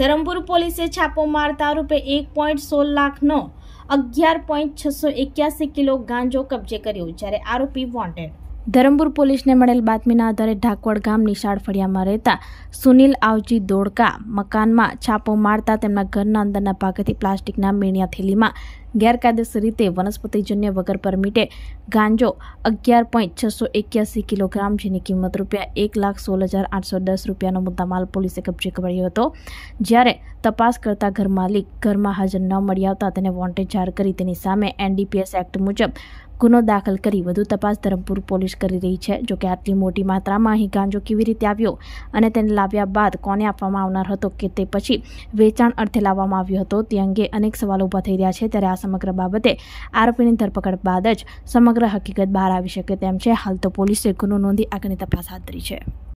ધરમપુર પોલીસે છાપો મારતા રૂપે 1.16 લાખનો 11.681 કિલો ગાંજો કબજે કર્યો, જ્યારે આરોપી વોન્ટેડ। ધરમપુર પોલીસને મળેલ બાતમીના આધારે ઢાકવડ ગામ નિશાળ ફળિયામાં રહેતા સુનિલ આવજી દોડકા મકાનમાં છાપો મારતા તેમના ઘરના અંદરના ભાગેથી પ્લાસ્ટિકના મીણિયા થેલીમાં ગેરકાયદેસર રીતે વનસ્પતિજન્ય વગર પરમિટે ગાંજો 11.681 કિલોગ્રામ, જેની કિંમત ₹1,16,810નો મુદ્દામાલ પોલીસે કબજે કર્યો હતો। જ્યારે તપાસ કરતા ઘર માલિક ઘરમાં હાજર ન મળી આવતા તેને વોન્ટેડ જાહેર કરી તેની સામે NDPS એક્ટ મુજબ ગુનો દાખલ કરી વધુ તપાસ ધરમપુર પોલીસ કરી રહી છે। જોકે આટલી મોટી માત્રામાં અહીં ગાંજો કેવી રીતે આવ્યો અને તેને લાવ્યા બાદ કોને આપવામાં આવનાર હતો કે તે પછી વેચાણ અર્થે લાવવામાં આવ્યો હતો તે અંગે અનેક સવાલો ઊભા થઈ રહ્યા છે। ત્યારે આ સમગ્ર બાબતે આરોપીની ધરપકડ બાદ જ સમગ્ર હકીકત બહાર આવી શકે તેમ છે। હાલ તો પોલીસે ગુનો નોંધી આગળની તપાસ હાથ ધરી છે।